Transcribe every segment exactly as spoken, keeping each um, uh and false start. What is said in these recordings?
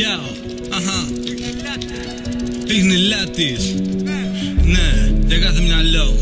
Γεια, αχα. Ρίχνει λάτης. Ναι, για κάθε μυαλό.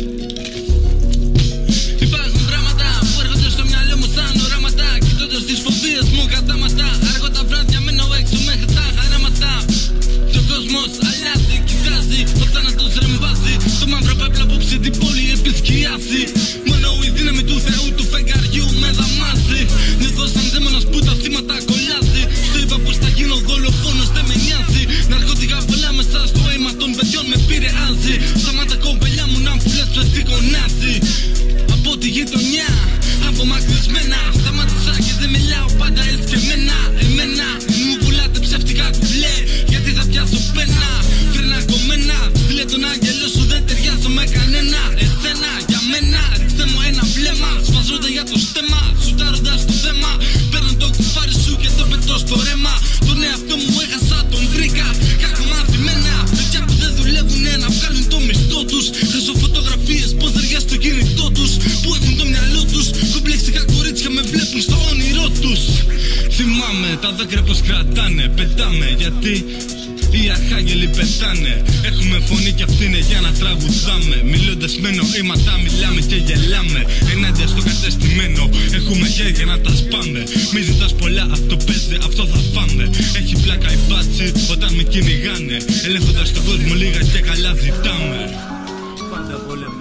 Υπάρχουν πράγματα που έρχονται στο μυαλό μου σαν οράματα. Κοιτώντας τις φοβίες μου κατάματα. Αργό τα βράδια μένω έξω μέχρι τα χαράματα. Και ο κόσμος αλλάζει, κοιτάζει. Ο θάνατος ρεμβάζει. Το μαύρο πέπλα απόψε την πόλη επισκιάζει. Μόνο η δύναμη του Θεού του φεγγαριού με δαμάζει. Νιώθω σαν δαίμονας που τα θύματα κολλάζει. Στο είπα πως θα γίνω δολοφόνος, δεν με νοιάζει. Ναρκωτικά πολλά μέσα στο αίμα των παιδιών με επηρεάζει. Σταμάτα κομπελιά μου να που λες πες τι κονάζει. Από τη γειτονιά, απομακρυσμένα. Σταμάτησα και δεν μιλάω πάντα εσκεμμένα. Εμένα μου πουλάτε ψεύτικα κουμπλέ. Γιατί θα πιάσω πένα, φρένα κομμένα. Στείλε τον άγγελο σου, δεν ταιριάζω με κανένα. Εσένα, για μένα, ρίξτε μου ένα βλέμμα. Σφαζόνται για το στέμα, σουτάροντας το θέμα. Παίρνω το κουφάρι σου και το πετώ στο ρέμα. Τον εαυτό μου έχασα, τον βρήκα. Κακομαθημένα, παιδιά που δεν δουλεύουνε να βγάλουν το μισθό τους. Χρυσό φωτογραφίες, ποδεριά στο κινητό τους. Που έχουν το μυαλό τους, κομπλεξικά κορίτσια με βλέπουν στο όνειρό τους. Θυμάμαι τα δάκρυα πως κρατάνε, πετάμε γιατί οι αρχάγγελοι πετάνε. Έχουμε φωνή κι αυτή είναι για να τραγουδάμε. Μιλώντας με νοήματα μιλάμε και γελάμε. Ενάντια στο κατεστημένο έχουμε χέρια να τα σπάμε. Μη ζητάς πολλά, αυτό παίζει, αυτό θα φάμε. Έχει πλάκα η μπάτση όταν με κυνηγάνε. Ελέγχοντας τον κόσμο λίγα και καλά ζητάμε. Πάντα πολεμάμε.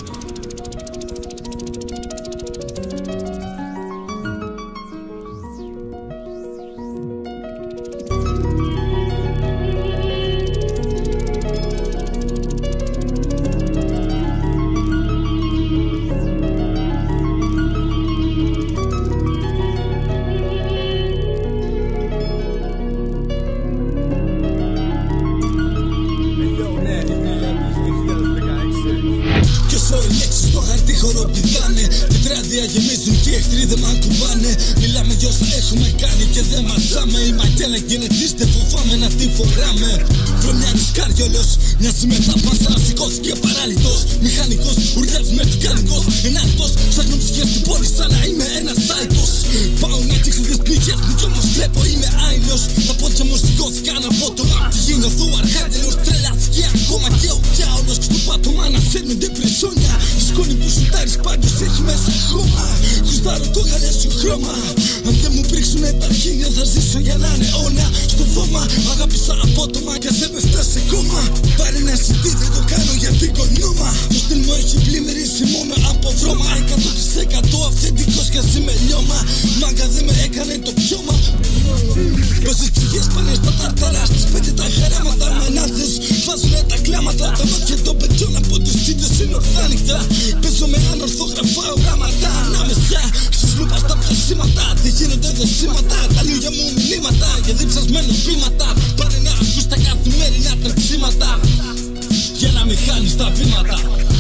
Χοροπηδάνε, τετράδια γεμίζουν και οι εχθροί δεν μ' ακουμπάνε. Μιλάμε για όσα έχουμε κάνει και δεν μαζάμε. Η μακέλα γενετής, φοβάμαι να τη φοράμε. Βρωμιά ρισκάριολος, μοιάζει με τα πανσαραστικός και παράλυτος. Μηχανικός, ουρλιάζει με τικανικός. Ενάρτητος, ψάχνω ψυχές στην πόλη σαν να είμαι ένας άϊτος. Πάω να τύχω τις πληγές μου κι όμως βλέπω είμαι άειλος. Τα πόδια μου σηκώθηκαν απότομα. Τη γίνωθώ αρχάγγελος, τρελάθηκε ακόμα και ο διάολος. Στο πάτωμα να σέρνονται πρεσόνια. Η σκόνη που σουτάρεις πάντως έχει μέσα χώμα. Κουστάρω το γαλάζιο χρώμα. Αν δεν μου πρίξουνε τα χίλια θα ζήσω για να είναι αιώνα. Στο βόμα αγάπησα απότομα κι ας έπεφτα σε κόμμα. Πάρε ένα σιτί, δεν το κάνω για την κονόμα. Το στυλ μου έχει πλημμυρίσει μόνο από βρώμα. Εκατό τοις εκατό αυθεντικός κι ας είμαι λιώμα. Μάγκα δεν με έκανε το πιώμα. Πόσες ψυχές πάνε στα τάρταρα. Στις πέντε τα χαράματα με ανάθες. Βάζουνε τα κλάματα. Τα μάτια των παιδιών από τους τίτες είναι ορθάνυχτα. Παίζω με ανορθόγραφα οράματα. Ανάμεσα στις λούπας τα πιασίματα. Δεν γίνονται δεσίματα. Τα λόγια μου μηνύματα για διψασμένους βήματα. Πάρε να ακούς τα καθημερινά τρεξίματα για να μην χάνεις τα βήματα.